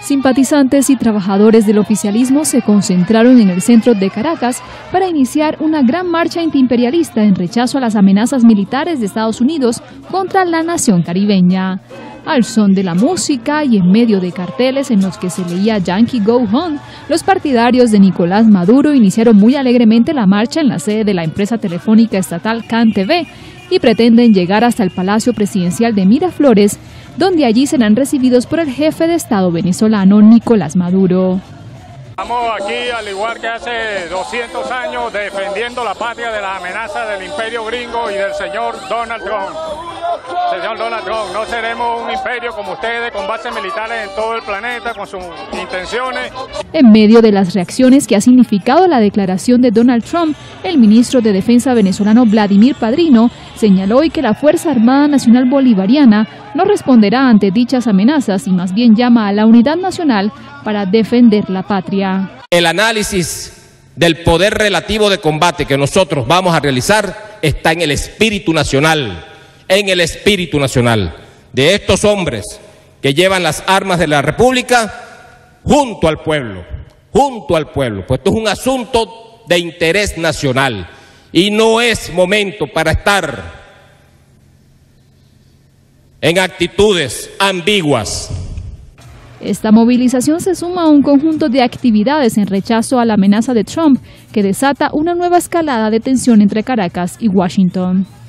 Simpatizantes y trabajadores del oficialismo se concentraron en el centro de Caracas para iniciar una gran marcha antiimperialista en rechazo a las amenazas militares de Estados Unidos contra la nación caribeña. Al son de la música y en medio de carteles en los que se leía Yankee Go Home, los partidarios de Nicolás Maduro iniciaron muy alegremente la marcha en la sede de la empresa telefónica estatal CanTV y pretenden llegar hasta el Palacio Presidencial de Miraflores, donde allí serán recibidos por el jefe de Estado venezolano, Nicolás Maduro. Estamos aquí, al igual que hace 200 años, defendiendo la patria de las amenazas del imperio gringo y del señor Donald Trump. Señor Donald Trump, no seremos un imperio como ustedes, con bases militares en todo el planeta, con sus intenciones. En medio de las reacciones que ha significado la declaración de Donald Trump, el ministro de Defensa venezolano Vladimir Padrino señaló hoy que la Fuerza Armada Nacional Bolivariana no responderá ante dichas amenazas y más bien llama a la unidad nacional para defender la patria. El análisis del poder relativo de combate que nosotros vamos a realizar está en el espíritu nacional, de estos hombres que llevan las armas de la República junto al pueblo, pues esto es un asunto de interés nacional y no es momento para estar en actitudes ambiguas. Esta movilización se suma a un conjunto de actividades en rechazo a la amenaza de Trump que desata una nueva escalada de tensión entre Caracas y Washington.